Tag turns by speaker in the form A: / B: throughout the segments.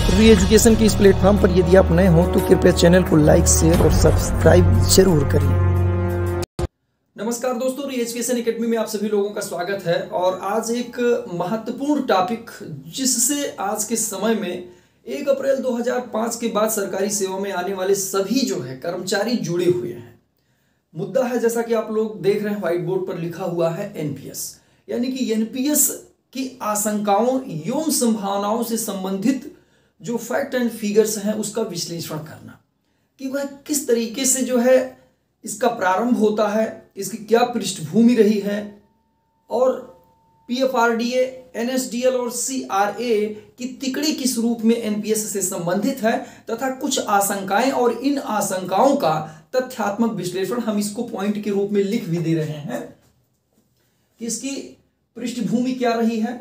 A: री एजुकेशन के इस प्लेटफॉर्म पर यदि आप नए हो तो कृपया चैनल को लाइक, शेयर और सब्सक्राइब जरूर करें।
B: नमस्कार दोस्तों, री एजुकेशन एकेडमी में आप सभी लोगों का स्वागत है। और आज एक महत्वपूर्ण टॉपिक जिससे आज के समय में 1 अप्रैल 2005 के बाद सरकारी सेवा में आने वाले सभी जो है कर्मचारी जुड़े हुए हैं। मुद्दा है, जैसा कि आप लोग देख रहे हैं व्हाइट बोर्ड पर लिखा हुआ है, एनपीएस, यानी कि एनपीएस की आशंकाओं एवं संभावनाओं से संबंधित जो फैक्ट एंड फिगर्स हैं उसका विश्लेषण करना कि वह किस तरीके से जो है इसका प्रारंभ होता है, इसकी क्या पृष्ठभूमि रही है और पीएफआरडीए, एनएसडीएल और सीआरए की तिकड़ी किस रूप में एनपीएस से संबंधित है तथा कुछ आशंकाएं और इन आशंकाओं का तथ्यात्मक विश्लेषण हम इसको पॉइंट के रूप में लिख भी दे रहे हैं कि इसकी पृष्ठभूमि क्या रही है,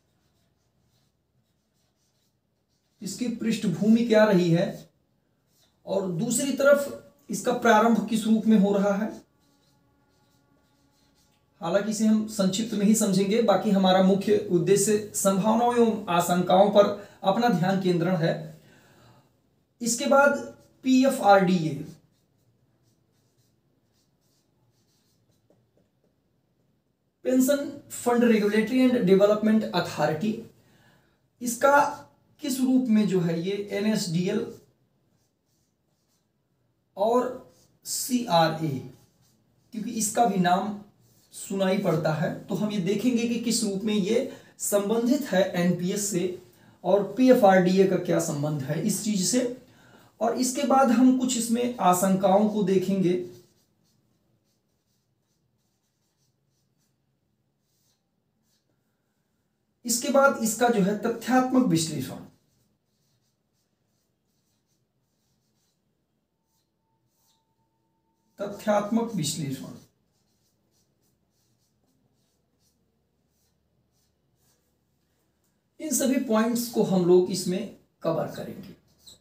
B: इसकी पृष्ठभूमि क्या रही है और दूसरी तरफ इसका प्रारंभ किस रूप में हो रहा है। हालांकि इसे हम संक्षिप्त में ही समझेंगे, बाकी हमारा मुख्य उद्देश्य संभावनाओं एवं आशंकाओं पर अपना ध्यान केंद्रण है। इसके बाद PFRDA, pension fund regulatory and development authority, इसका किस रूप में जो है ये एनएसडीएल और सीआरए, क्योंकि इसका भी नाम सुनाई पड़ता है, तो हम ये देखेंगे कि किस रूप में ये संबंधित है एनपीएस से और पीएफआरडीए का क्या संबंध है इस चीज से। और इसके बाद हम कुछ इसमें आशंकाओं को देखेंगे। इसके बाद इसका जो है तथ्यात्मक विश्लेषण, तथ्यात्मक विश्लेषण, इन सभी पॉइंट्स को हम लोग इसमें कवर करेंगे।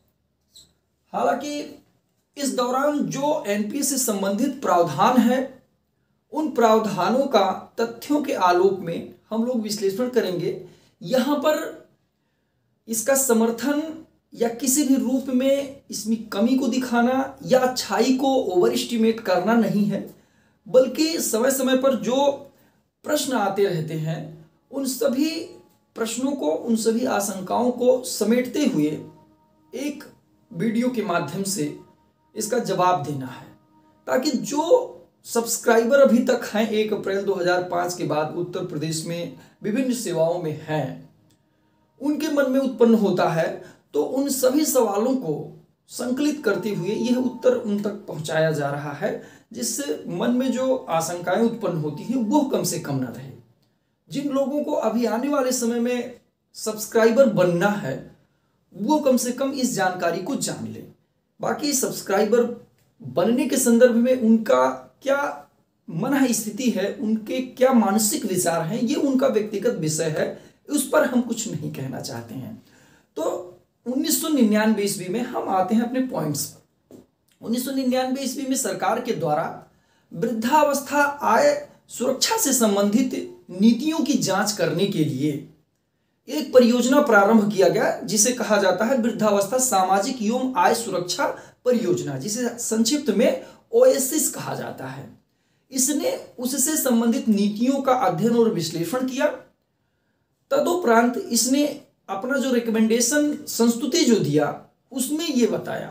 B: हालांकि इस दौरान जो एनपीएस से संबंधित प्रावधान है उन प्रावधानों का तथ्यों के आलोक में हम लोग विश्लेषण करेंगे। यहां पर इसका समर्थन या किसी भी रूप में इसमें कमी को दिखाना या अच्छाई को ओवर एस्टिमेट करना नहीं है, बल्कि समय समय पर जो प्रश्न आते रहते हैं उन सभी प्रश्नों को, उन सभी आशंकाओं को समेटते हुए एक वीडियो के माध्यम से इसका जवाब देना है, ताकि जो सब्सक्राइबर अभी तक हैं 1 अप्रैल 2005 के बाद उत्तर प्रदेश में विभिन्न सेवाओं में हैं, उनके मन में उत्पन्न होता है, तो उन सभी सवालों को संकलित करते हुए यह उत्तर उन तक पहुंचाया जा रहा है, जिससे मन में जो आशंकाएं उत्पन्न होती हैं वो कम से कम न रहे। जिन लोगों को अभी आने वाले समय में सब्सक्राइबर बनना है वो कम से कम इस जानकारी को जान ले। बाकी सब्सक्राइबर बनने के संदर्भ में उनका क्या मन स्थिति है, उनके क्या मानसिक विचार हैं, ये उनका व्यक्तिगत विषय है, उस पर हम कुछ नहीं कहना चाहते हैं। तो 1999 ईस्वी में हम आते हैं अपने पॉइंट्स पर। 1999 ईस्वी में सरकार के द्वारा वृद्धावस्था आय सुरक्षा से संबंधित नीतियों की जांच करने के लिए एक परियोजना प्रारंभ किया गया, जिसे कहा जाता है वृद्धावस्था सामाजिक एवं आय सुरक्षा परियोजना, जिसे संक्षिप्त में ओएसिस कहा जाता है। इसने उससे संबंधित नीतियों का अध्ययन और विश्लेषण किया। तदुपरांत इसने अपना जो रिकमेंडेशन संस्तुति जो दिया उसमें यह बताया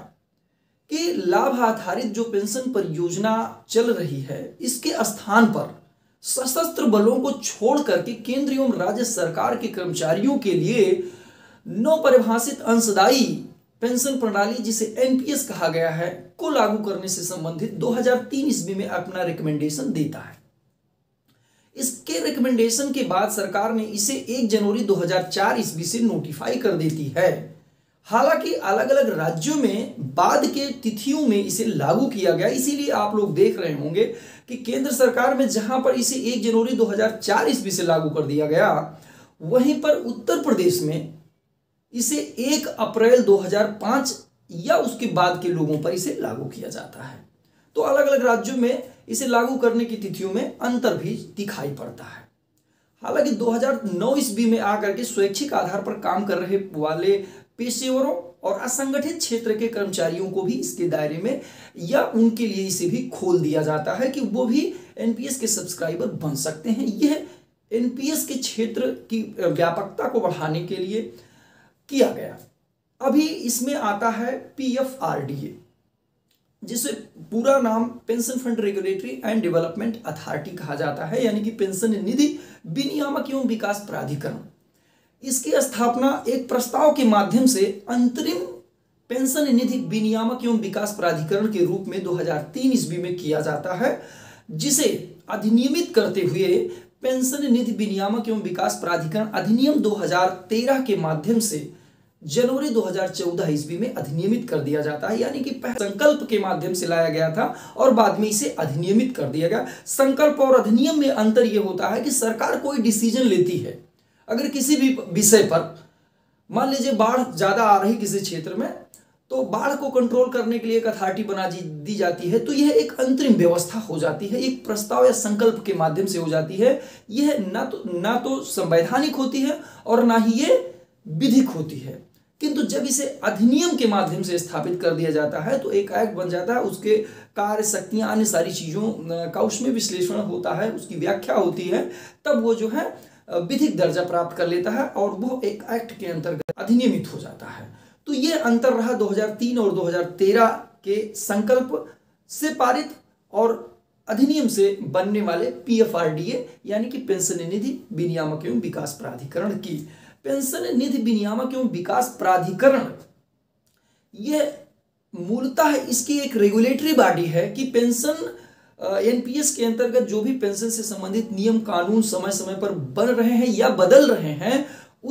B: कि लाभ आधारित जो पेंशन परियोजना चल रही है इसके स्थान पर सशस्त्र बलों को छोड़ करके केंद्र एवं राज्य सरकार के कर्मचारियों के लिए नवपरिभाषित अंशदायी पेंशन प्रणाली, जिसे एनपीएस कहा गया है, को लागू करने से संबंधित 2003 ईस्वी में अपना रिकमेंडेशन देता है। इसके रिकमेंडेशन के बाद सरकार ने इसे 1 जनवरी 2004 ईस्वी से नोटिफाई कर देती है। हालांकि अलग अलग राज्यों में बाद के तिथियों में इसे लागू किया गया, इसीलिए आप लोग देख रहे होंगे कि केंद्र सरकार में जहां पर इसे 1 जनवरी 2004 ईस्वी से लागू कर दिया गया, वहीं पर उत्तर प्रदेश में इसे 1 अप्रैल 2005 या उसके बाद के लोगों पर इसे लागू किया जाता है। तो अलग अलग राज्यों में इसे लागू करने की तिथियों में अंतर भी दिखाई पड़ता है। हालांकि 2009 ईस्वी में आकर के स्वैच्छिक आधार पर काम कर रहे वाले पेशेवरों और असंगठित क्षेत्र के कर्मचारियों को भी इसके दायरे में या उनके लिए इसे भी खोल दिया जाता है कि वो भी एनपीएस के सब्सक्राइबर बन सकते हैं। यह एनपीएस के क्षेत्र की व्यापकता को बढ़ाने के लिए किया गया। अभी इसमें आता है पीएफआरडीए, जिसे पूरा नाम pension fund regulatory and development authority कहा जाता है, यानी कि पेंशन निधि विनियामक एवं विकास प्राधिकरण। इसकी स्थापना एक प्रस्ताव के माध्यम से अंतरिम पेंशन निधि विनियामक एवं विकास प्राधिकरण के रूप में 2003 ईस्वी में किया जाता है, जिसे अधिनियमित करते हुए पेंशन निधि विनियामक एवं विकास प्राधिकरण अधिनियम 2013 के माध्यम से जनवरी 2014 ईस्वी में अधिनियमित कर दिया जाता है। यानी कि संकल्प के माध्यम से लाया गया था और बाद में इसे अधिनियमित कर दिया गया। संकल्प और अधिनियम में अंतर यह होता है कि सरकार कोई डिसीजन लेती है, अगर किसी भी विषय पर, मान लीजिए बाढ़ ज्यादा आ रही किसी क्षेत्र में, तो बाढ़ को कंट्रोल करने के लिए एक अथॉरिटी बना दी जाती है, तो यह एक अंतरिम व्यवस्था हो जाती है, एक प्रस्ताव या संकल्प के माध्यम से हो जाती है। यह ना तो संवैधानिक होती है और ना ही ये विधिक होती है। किंतु जब इसे अधिनियम के माध्यम से स्थापित कर दिया जाता है तो एक एक्ट बन जाता है, उसके कार्य शक्तियां अन्य सारी चीजों का उसमें विश्लेषण होता है, उसकी व्याख्या होती है, तब वो जो है विधिक दर्जा प्राप्त कर लेता है और वो एक एक्ट के अंतर्गत अधिनियमित हो जाता है। तो ये अंतर रहा 2003 और 2013 के संकल्प से पारित और अधिनियम से बनने वाले पीएफआरडीए यानी कि पेंशन निधि विनियामक एवं विकास प्राधिकरण की। पेंशन निधि विनियामक एवं विकास प्राधिकरण यह मूलतः इसकी एक रेगुलेटरी बॉडी है कि पेंशन एनपीएस के अंतर्गत जो भी पेंशन से संबंधित नियम कानून समय समय पर बन रहे हैं या बदल रहे हैं,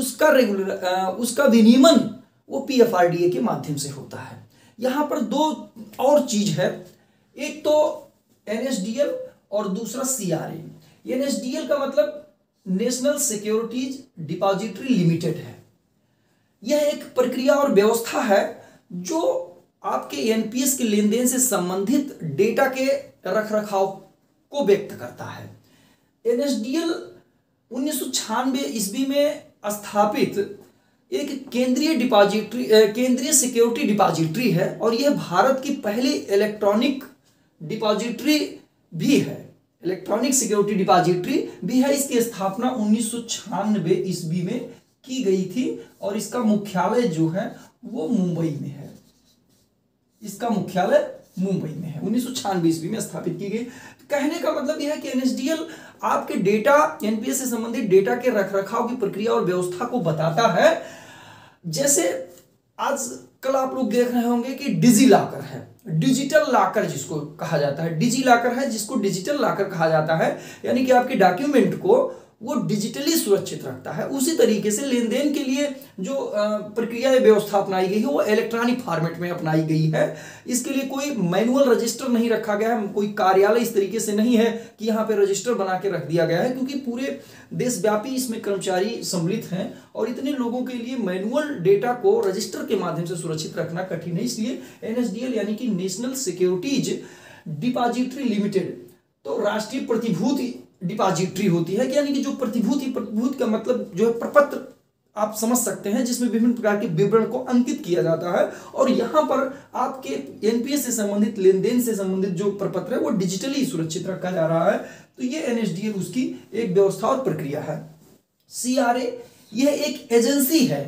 B: उसका विनियमन वो पीएफआरडीए के माध्यम से होता है। यहां पर दो और चीज है, एक तो एनएसडीएल और दूसरा सीआरए। एनएसडीएल का मतलब नेशनल सिक्योरिटीज डिपॉजिटरी लिमिटेड है। यह एक प्रक्रिया और व्यवस्था है जो आपके एनपीएस के लेन देन से संबंधित डेटा के रखरखाव को व्यक्त करता है। एनएसडीएल 1996 ईस्वी में स्थापित एक केंद्रीय सिक्योरिटी डिपॉजिटरी है और यह भारत की पहली इलेक्ट्रॉनिक डिपॉजिटरी भी है, इलेक्ट्रॉनिक सिक्योरिटी डिपॉजिटरी भी है। इसकी स्थापना 1996 ईस्वी में की गई थी और इसका मुख्यालय जो है वो मुंबई में है। इसका मुख्यालय मुंबई में है, 1996 ईस्वी में स्थापित की गई। कहने का मतलब यह है कि एनएसडीएल आपके डेटा, एनपीएस से संबंधित डेटा के रखरखाव की प्रक्रिया और व्यवस्था को बताता है। जैसे आज कल आप लोग देख रहे होंगे कि डिजी लॉकर है, डिजिटल लॉकर जिसको कहा जाता है, डिजी लॉकर है जिसको डिजिटल लॉकर कहा जाता है, यानी कि आपके डॉक्यूमेंट को वो डिजिटली सुरक्षित रखता है। उसी तरीके से लेन देन के लिए जो प्रक्रिया या व्यवस्था अपनाई गई है वो इलेक्ट्रॉनिक फॉर्मेट में अपनाई गई है। इसके लिए कोई मैनुअल रजिस्टर नहीं रखा गया है, कोई कार्यालय इस तरीके से नहीं है कि यहाँ पे रजिस्टर बना के रख दिया गया है, क्योंकि पूरे देशव्यापी इसमें कर्मचारी सम्मिलित हैं और इतने लोगों के लिए मैनुअल डेटा को रजिस्टर के माध्यम से सुरक्षित रखना कठिन है। इसलिए एनएसडीएल यानी कि नेशनल सिक्योरिटीज डिपॉजिटरी लिमिटेड तो राष्ट्रीय प्रतिभूति डिपॉजिटरी होती है, यानी कि जो प्रतिभूति का मतलब जो है प्रपत्र आप समझ सकते हैं, जिसमें विभिन्न प्रकार के विवरण को अंकित किया जाता है और यहां पर आपके एनपीएस से संबंधित लेन देन से संबंधित जो प्रपत्र है वो डिजिटली सुरक्षित रखा जा रहा है। तो ये एनएसडीएल उसकी एक व्यवस्था और प्रक्रिया है। सीआरए यह एक एजेंसी है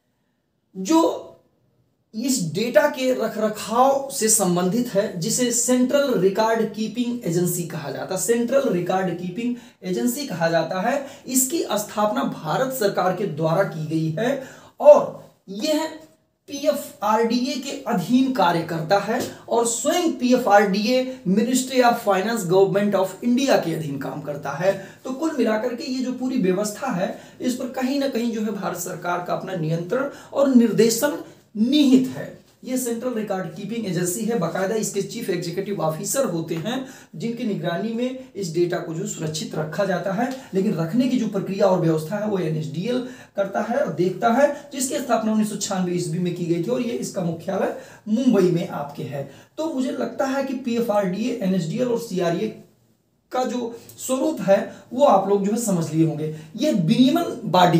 B: जो इस डेटा के रखरखाव से संबंधित है, जिसे सेंट्रल रिकॉर्ड कीपिंग एजेंसी कहा जाता है। सेंट्रल रिकॉर्ड कीपिंग एजेंसी कहा जाता है। इसकी स्थापना भारत सरकार के द्वारा की गई है और यह पीएफआरडीए के अधीन कार्य करता है और स्वयं PFRDA ministry of finance government of India के अधीन काम करता है। तो कुल मिलाकर के ये जो पूरी व्यवस्था है इस पर कहीं ना कहीं जो है भारत सरकार का अपना नियंत्रण और निर्देशन निहित है। यह सेंट्रल रिकॉर्ड कीपिंग एजेंसी है, बाकायदा इसके चीफ एग्जीक्यूटिव ऑफिसर होते हैं जिनकी निगरानी में इस डेटा को जो सुरक्षित रखा जाता है, लेकिन रखने की जो प्रक्रिया और व्यवस्था है वो एनएसडीएल करता है और देखता है, जिसकी स्थापना 1996 ईस्वी में की गई थी और ये इसका मुख्यालय मुंबई में आपके है। तो मुझे लगता है कि पीएफआरडीए, एनएसडीएल और सीआरए का जो स्वरूप है वो आप लोग जो है समझ लिए होंगे। ये विनियमन बॉडी है,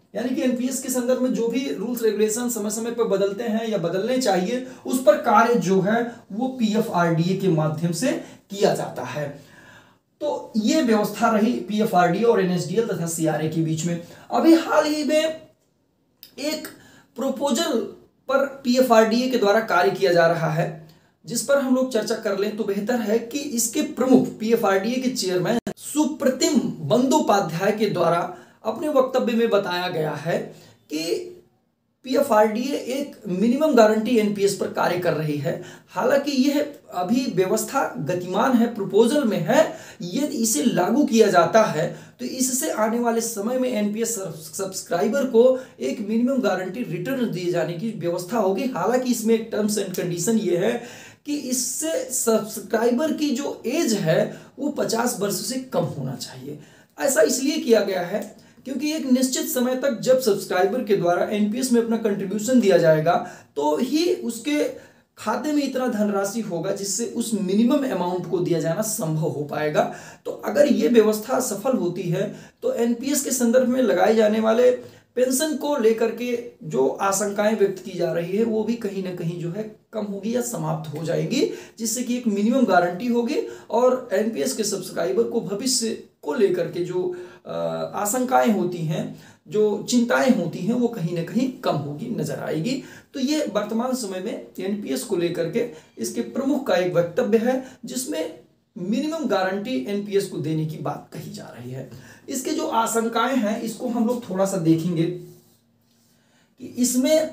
B: यानी कि एनपीएस के संदर्भ में जो भी रूल्स रेगुलेशन समय समय पर बदलते हैं या बदलने चाहिए, उस पर कार्य जो है वो पीएफआरडीए के माध्यम से किया जाता है। तो ये व्यवस्था रही पीएफआरडीए और एनएसडीएल तथा सीआरए के बीच में। अभी हाल ही में एक प्रोपोजल पर पीएफआरडीए के द्वारा कार्य किया जा रहा है, जिस पर हम लोग चर्चा कर लें तो बेहतर है कि इसके प्रमुख पीएफआरडीए के चेयरमैन सुप्रतिम बंदोपाध्याय के द्वारा अपने वक्तव्य में बताया गया है कि पीएफआरडीए एक मिनिमम गारंटी एनपीएस पर कार्य कर रही है। हालांकि यह अभी व्यवस्था गतिमान है, प्रपोजल में है। यदि इसे लागू किया जाता है तो इससे आने वाले समय में एनपीएस सब्सक्राइबर को एक मिनिमम गारंटी रिटर्न दिए जाने की व्यवस्था होगी। हालांकि इसमें एक टर्म्स एंड कंडीशन ये है कि इससे सब्सक्राइबर की जो एज है वो 50 वर्ष से कम होना चाहिए। ऐसा इसलिए किया गया है क्योंकि एक निश्चित समय तक जब सब्सक्राइबर के द्वारा एनपीएस में अपना कंट्रीब्यूशन दिया जाएगा तो ही उसके खाते में इतना धनराशि होगा जिससे उस मिनिमम अमाउंट को दिया जाना संभव हो पाएगा। तो अगर ये व्यवस्था सफल होती है तो एनपीएस के संदर्भ में लगाए जाने वाले पेंशन को लेकर के जो आशंकाएं व्यक्त की जा रही है वो भी कहीं ना कहीं जो है कम होगी या समाप्त हो जाएगी, जिससे कि एक मिनिमम गारंटी होगी और एनपीएस के सब्सक्राइबर को भविष्य को लेकर के जो आशंकाएं होती हैं, जो चिंताएं होती हैं, वो कहीं ना कहीं कम होगी, नजर आएगी। तो ये वर्तमान समय में एनपीएस को लेकर के इसके प्रमुख का एक वक्तव्य है जिसमें मिनिमम गारंटी एनपीएस को देने की बात कही जा रही है। इसके जो आशंकाएं हैं इसको हम लोग थोड़ा सा देखेंगे कि इसमें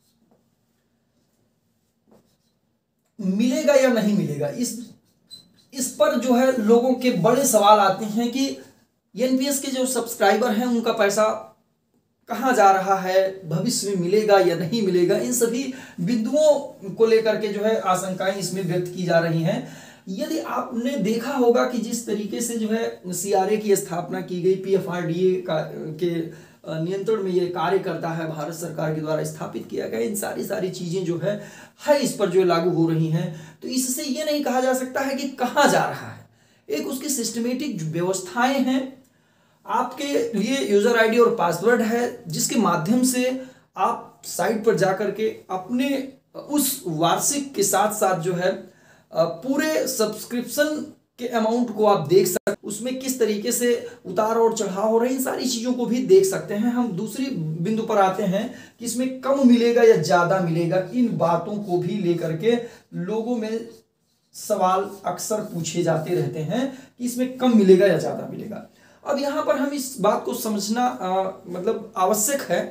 B: मिलेगा या नहीं मिलेगा। इस पर जो है लोगों के बड़े सवाल आते हैं कि एनपीएस के जो सब्सक्राइबर हैं उनका पैसा कहाँ जा रहा है, भविष्य में मिलेगा या नहीं मिलेगा। इन सभी बिंदुओं को लेकर के जो है आशंकाएं इसमें व्यक्त की जा रही हैं। यदि आपने देखा होगा कि जिस तरीके से जो है सीआरए की स्थापना की गई, पीएफआरडीए के नियंत्रण में ये कार्य करता है, भारत सरकार के द्वारा स्थापित किया गया, इन सारी चीजें जो है इस पर जो लागू हो रही हैं, तो इससे ये नहीं कहा जा सकता है कि कहाँ जा रहा है। एक उसकी सिस्टमेटिक व्यवस्थाएं हैं, आपके लिए यूजर आईडी और पासवर्ड है जिसके माध्यम से आप साइट पर जाकर के अपने उस वार्षिक के साथ साथ जो है पूरे सब्सक्रिप्शन के अमाउंट को आप देख सकते हैं, उसमें किस तरीके से उतार और चढ़ाव हो रही, इन सारी चीजों को भी देख सकते हैं। हम दूसरी बिंदु पर आते हैं कि इसमें कम मिलेगा या ज्यादा मिलेगा। इन बातों को भी लेकर के लोगों में सवाल अक्सर पूछे जाते रहते हैं कि इसमें कम मिलेगा या ज्यादा मिलेगा। अब यहां पर हम इस बात को समझना मतलब आवश्यक है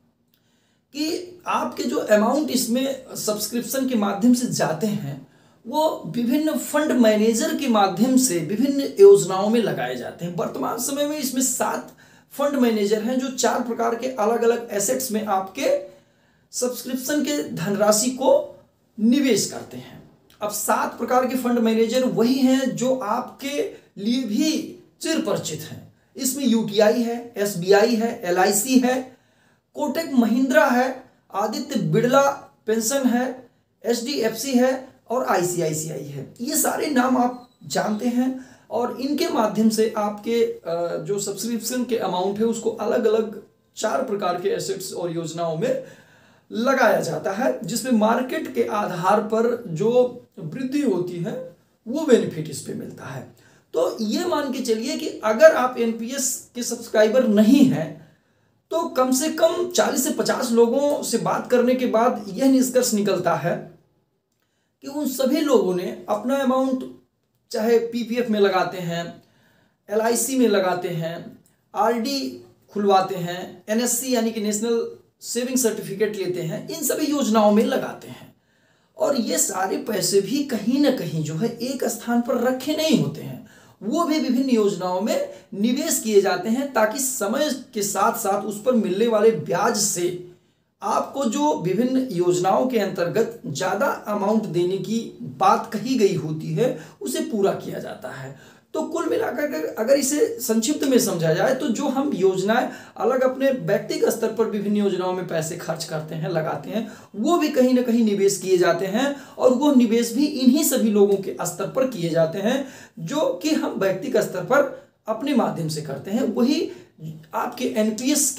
B: कि आपके जो अमाउंट इसमें सब्सक्रिप्शन के माध्यम से जाते हैं वो विभिन्न फंड मैनेजर के माध्यम से विभिन्न योजनाओं में लगाए जाते हैं। वर्तमान समय में इसमें 7 फंड मैनेजर हैं जो 4 प्रकार के अलग अलग एसेट्स में आपके सब्सक्रिप्शन के धनराशि को निवेश करते हैं। अब 7 प्रकार के फंड मैनेजर वही हैं जो आपके लिए भी चिरपरिचित हैं। इसमें यूटीआई है, एसबीआई है, एलआईसी है, कोटक महिंद्रा है, आदित्य बिड़ला पेंशन है, एचडीएफसी है और आईसीआईसीआई है। ये सारे नाम आप जानते हैं और इनके माध्यम से आपके जो सब्सक्रिप्शन के अमाउंट है उसको अलग अलग 4 प्रकार के एसेट्स और योजनाओं में लगाया जाता है, जिसमें मार्केट के आधार पर जो वृद्धि होती है वो बेनिफिट इस पे मिलता है। तो ये मान के चलिए कि अगर आप एनपीएस के सब्सक्राइबर नहीं हैं तो कम से कम 40 से 50 लोगों से बात करने के बाद यह निष्कर्ष निकलता है कि उन सभी लोगों ने अपना अमाउंट चाहे पीपीएफ में लगाते हैं, एलआईसी में लगाते हैं, आरडी खुलवाते हैं, एनएससी यानी कि नेशनल सेविंग सर्टिफिकेट लेते हैं, इन सभी योजनाओं में लगाते हैं। और ये सारे पैसे भी कहीं ना कहीं जो है एक स्थान पर रखे नहीं होते हैं, वो भी विभिन्न योजनाओं में निवेश किए जाते हैं ताकि समय के साथ साथ उस पर मिलने वाले ब्याज से आपको जो विभिन्न योजनाओं के अंतर्गत ज़्यादा अमाउंट देने की बात कही गई होती है उसे पूरा किया जाता है। तो कुल मिलाकर अगर इसे संक्षिप्त में समझा जाए तो जो हम योजनाएं अलग अपने व्यक्तिगत स्तर पर विभिन्न योजनाओं में पैसे खर्च करते हैं, लगाते हैं, वो भी कहीं ना कहीं निवेश किए जाते हैं और वो निवेश भी इन्हीं सभी लोगों के स्तर पर किए जाते हैं जो कि हम व्यक्तिगत स्तर पर अपने माध्यम से करते हैं। वही आपके एनपीएस के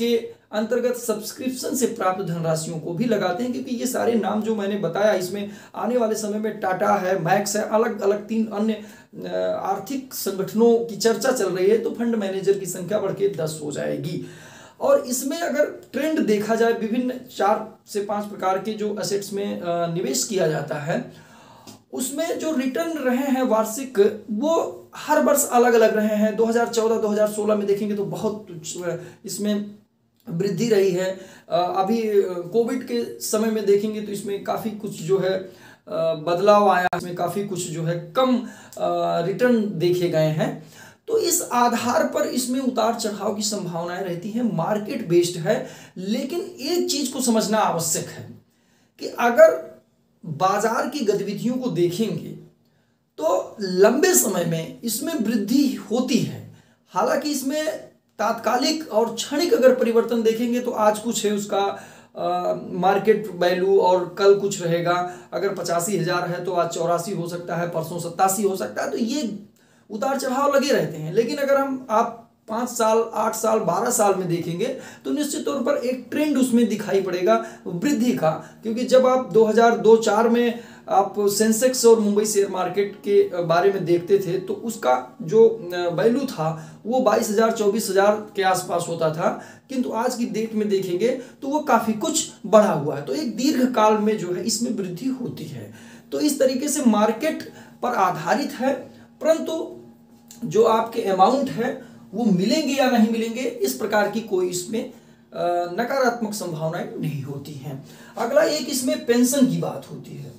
B: अंतर्गत सब्सक्रिप्शन से प्राप्त धनराशियों को भी लगाते हैं, क्योंकि ये सारे नाम जो मैंने बताया इसमें आने वाले समय में टाटा है, मैक्स है, अलग अलग 3 अन्य आर्थिक संगठनों की चर्चा चल रही है, तो फंड मैनेजर की संख्या बढ़ के 10 हो जाएगी। और इसमें अगर ट्रेंड देखा जाए, विभिन्न 4 से 5 प्रकार के जो एसेट्स में निवेश किया जाता है, उसमें जो रिटर्न रहे हैं वार्षिक, वो हर वर्ष अलग अलग रहे हैं। 2014-2016 में देखेंगे तो बहुत इसमें वृद्धि रही है। अभी कोविड के समय में देखेंगे तो इसमें काफ़ी कुछ जो है बदलाव आया, इसमें काफ़ी कुछ जो है कम रिटर्न देखे गए हैं। तो इस आधार पर इसमें उतार चढ़ाव की संभावनाएं रहती हैं, मार्केट बेस्ड है। लेकिन एक चीज़ को समझना आवश्यक है कि अगर बाजार की गतिविधियों को देखेंगे तो लंबे समय में इसमें वृद्धि होती है। हालांकि इसमें तात्कालिक और क्षणिक अगर परिवर्तन देखेंगे तो आज कुछ है उसका मार्केट वैल्यू और कल कुछ रहेगा। अगर 85,000 है तो आज 84 हो सकता है, परसों 87 हो सकता है। तो ये उतार चढ़ाव लगे रहते हैं। लेकिन अगर आप 5 साल, 8 साल, 12 साल में देखेंगे तो निश्चित तौर पर एक ट्रेंड उसमें दिखाई पड़ेगा वृद्धि का। क्योंकि जब आप 2002-04 में आप सेंसेक्स और मुंबई शेयर मार्केट के बारे में देखते थे तो उसका जो वैल्यू था वो 22,000, 24,000 के आसपास होता था, किंतु आज की डेट में देखेंगे तो वो काफ़ी कुछ बढ़ा हुआ है। तो एक दीर्घ काल में जो है इसमें वृद्धि होती है। तो इस तरीके से मार्केट पर आधारित है, परंतु जो आपके अमाउंट है वो मिलेंगे या नहीं मिलेंगे, इस प्रकार की कोई इसमें नकारात्मक संभावनाएं नहीं होती हैं। अगला एक इसमें पेंशन की बात होती है।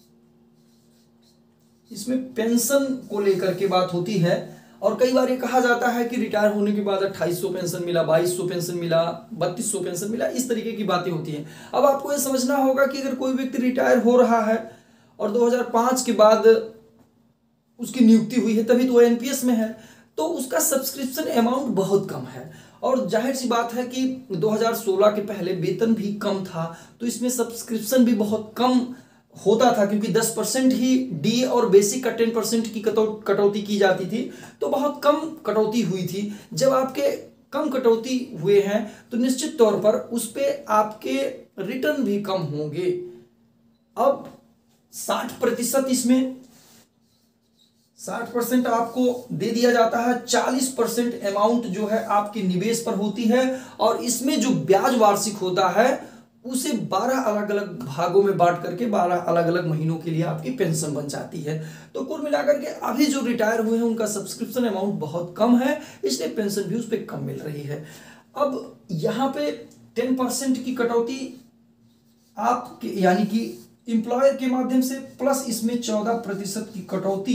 B: इसमें पेंशन को लेकर के बात होती है और कई बार ये कहा जाता है कि रिटायर होने के बाद 2800 पेंशन मिला, 2200 पेंशन मिला, 3200 पेंशन मिला, इस तरीके की बातें होती हैं। अब आपको ये समझना होगा कि अगर कोई व्यक्ति रिटायर हो रहा है और 2005 के बाद उसकी नियुक्ति हुई है, तभी तो वो एनपीएस में है, तो उसका सब्सक्रिप्शन अमाउंट बहुत कम है। और जाहिर सी बात है कि 2016 के पहले वेतन भी कम था, तो इसमें सब्सक्रिप्शन भी बहुत कम होता था, क्योंकि 10% ही डीए और बेसिक का 10% की कटौती की जाती थी, तो बहुत कम कटौती हुई थी। जब आपके कम कटौती हुए हैं तो निश्चित तौर पर उस पर आपके रिटर्न भी कम होंगे। अब 60% इसमें 60% आपको दे दिया जाता है, 40% अमाउंट जो है आपके निवेश पर होती है, और इसमें जो ब्याज वार्षिक होता है उसे 12 अलग अलग भागों में बांट करके 12 अलग अलग महीनों के लिए आपकी पेंशन बन जाती है। तो कुल मिलाकर के अभी जो रिटायर हुए हैं उनका सब्सक्रिप्शन अमाउंट बहुत कम है, इसलिए पेंशन भी उस पर कम मिल रही है। अब यहाँ पे 10% की कटौती आपके यानी कि एम्प्लॉयर के माध्यम से, प्लस इसमें 14% की कटौती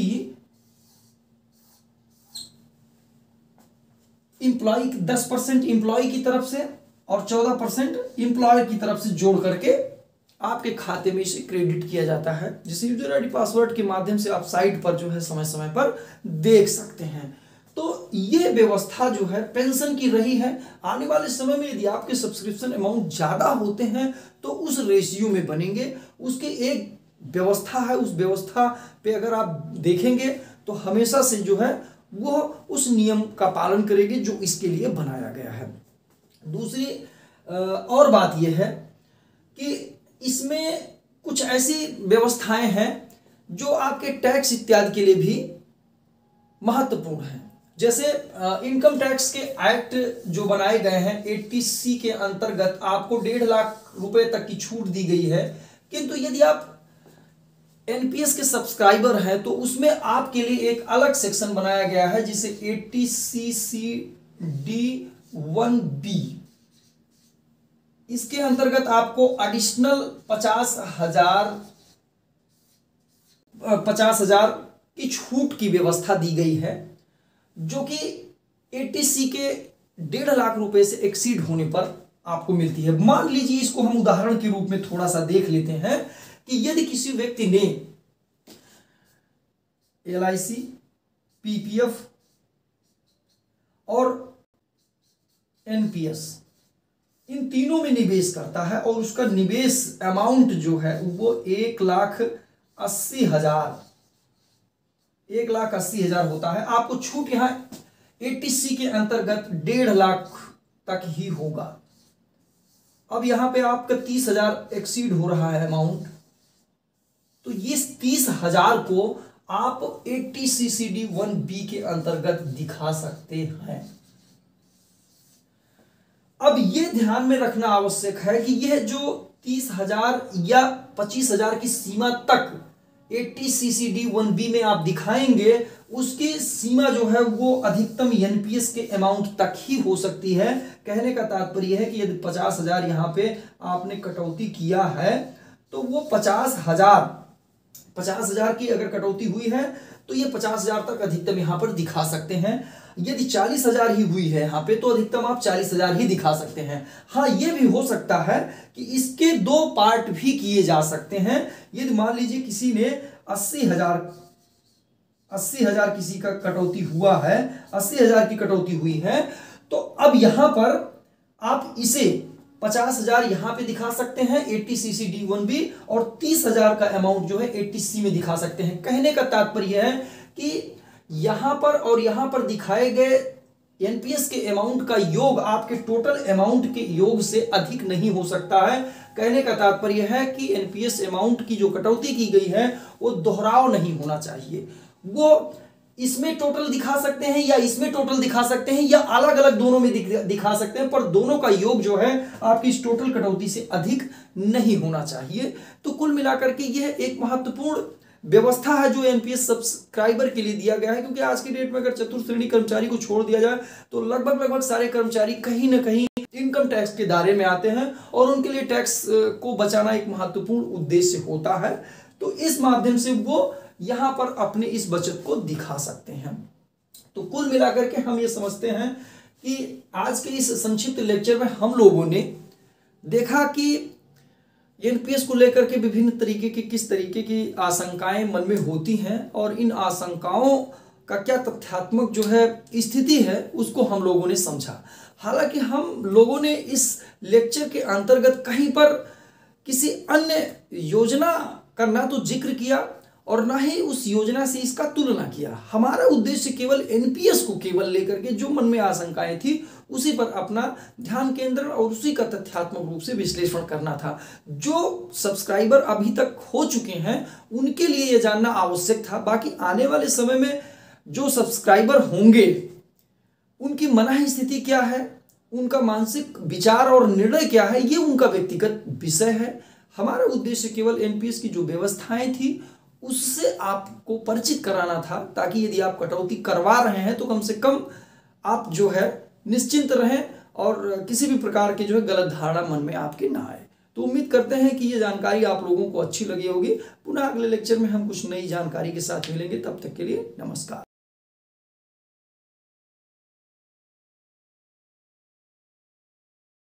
B: एम्प्लॉय 10% एम्प्लॉय की तरफ से और 14% एम्प्लॉयर की तरफ से जोड़ करके आपके खाते में इसे क्रेडिट किया जाता है, जिसे यूजर आईडी पासवर्ड के माध्यम से आप साइट पर जो है समय समय पर देख सकते हैं। तो ये व्यवस्था जो है पेंशन की रही है। आने वाले समय में यदि आपके सब्सक्रिप्शन अमाउंट ज्यादा होते हैं तो उस रेशियो में बनेंगे। उसके एक व्यवस्था है, उस व्यवस्था पे अगर आप देखेंगे तो हमेशा से जो है वो उस नियम का पालन करेगी जो इसके लिए बनाया गया है। दूसरी और बात यह है कि इसमें कुछ ऐसी व्यवस्थाएं हैं जो आपके टैक्स इत्यादि के लिए भी महत्वपूर्ण हैं। जैसे इनकम टैक्स के एक्ट जो बनाए गए हैं 80C के अंतर्गत आपको 1.5 लाख रुपए तक की छूट दी गई है, किंतु यदि आप एनपीएस के सब्सक्राइबर हैं तो उसमें आपके लिए एक अलग सेक्शन बनाया गया है जिसे 80CCD1B, इसके अंतर्गत आपको एडिशनल 50,000 की छूट की व्यवस्था दी गई है, जो कि 80C के 1.5 लाख रुपए से एक्सीड होने पर आपको मिलती है। मान लीजिए, इसको हम उदाहरण के रूप में थोड़ा सा देख लेते हैं कि यदि किसी व्यक्ति ने LIC, PPF और NPS इन तीनों में निवेश करता है और उसका निवेश अमाउंट जो है वो 1,80,000 होता है, आपको छूट यहां 80C के अंतर्गत 1.5 लाख तक ही होगा। अब यहाँ पे आपका 30,000 एक्सीड हो रहा है अमाउंट, तो ये 30,000 को आप 80 CCD 1B के अंतर्गत दिखा सकते हैं। अब ये ध्यान में रखना आवश्यक है कि यह जो 30,000 या 25,000 की सीमा तक 80 CCD 1B में आप दिखाएंगे, उसकी सीमा जो है वो अधिकतम एनपीएस के अमाउंट तक ही हो सकती है। कहने का तात्पर्य है कि यदि 50,000 यहाँ पे आपने कटौती किया है तो वो 50,000 की अगर कटौती हुई है तो ये 50,000 तक अधिकतम यहाँ पर दिखा सकते हैं। यदि 40,000 ही हुई है यहाँ पे तो अधिकतम आप 40,000 ही दिखा सकते हैं। हाँ, ये भी हो सकता है कि इसके 2 पार्ट भी किए जा सकते हैं। यदि मान लीजिए किसी ने 80,000 किसी का कटौती हुआ है, 80,000 की कटौती हुई है, तो अब यहां पर आप इसे 50,000 यहां पे दिखा सकते हैं 80 CCD 1B और 30,000 का अमाउंट जो है 80C में दिखा सकते हैं। कहने का तात्पर्य है कि यहां पर और यहां पर दिखाए गए एनपीएस के अमाउंट का योग आपके टोटल अमाउंट के योग से अधिक नहीं हो सकता है। कहने का तात्पर्य है कि एनपीएस अमाउंट की जो कटौती की गई है वो दोहराव नहीं होना चाहिए। वो इसमें टोटल दिखा सकते हैं या इसमें टोटल दिखा सकते हैं या अलग अलग दोनों में दिखा सकते हैं, पर दोनों का योग जो है आपकी इस टोटल कटौती से अधिक नहीं होना चाहिए। तो कुल मिलाकर के यह एक महत्वपूर्ण व्यवस्था है जो एनपीएस सब्सक्राइबर के लिए दिया गया है, क्योंकि आज की डेट में अगर चतुर्थ श्रेणी कर्मचारी को छोड़ दिया जाए तो लगभग सारे कर्मचारी कहीं ना कहीं इनकम टैक्स के दायरे में आते हैं और उनके लिए टैक्स को बचाना एक महत्वपूर्ण उद्देश्य होता है। तो इस माध्यम से वो यहां पर अपने इस बचत को दिखा सकते हैं। तो कुल मिलाकर के हम ये समझते हैं कि आज के इस संक्षिप्त लेक्चर में हम लोगों ने देखा कि एनपीएस को लेकर के विभिन्न तरीके की किस तरीके की आशंकाएं मन में होती हैं और इन आशंकाओं का क्या तथ्यात्मक जो है स्थिति है उसको हम लोगों ने समझा। हालांकि हम लोगों ने इस लेक्चर के अंतर्गत कहीं पर किसी अन्य योजना का ना तो जिक्र किया और ना ही उस योजना से इसका तुलना किया। हमारा उद्देश्य केवल एनपीएस को केवल लेकर के जो मन में आशंकाएं थी उसी पर अपना ध्यान केंद्रण और उसी का तथ्यात्मक रूप से विश्लेषण करना था। जो सब्सक्राइबर अभी तक हो चुके हैं उनके लिए यह जानना आवश्यक था। बाकी आने वाले समय में जो सब्सक्राइबर होंगे उनकी मनाही स्थिति क्या है, उनका मानसिक विचार और निर्णय क्या है, ये उनका व्यक्तिगत विषय है। हमारा उद्देश्य केवल एनपीएस की जो व्यवस्थाएं थी उससे आपको परिचित कराना था, ताकि यदि आप कटौती करवा रहे हैं तो कम से कम आप जो है निश्चिंत रहें और किसी भी प्रकार के जो है गलत धारणा मन में आपके ना आए। तो उम्मीद करते हैं कि ये जानकारी आप लोगों को अच्छी लगी होगी। पुनः अगले लेक्चर में हम कुछ नई जानकारी के साथ मिलेंगे। तब तक के लिए नमस्कार।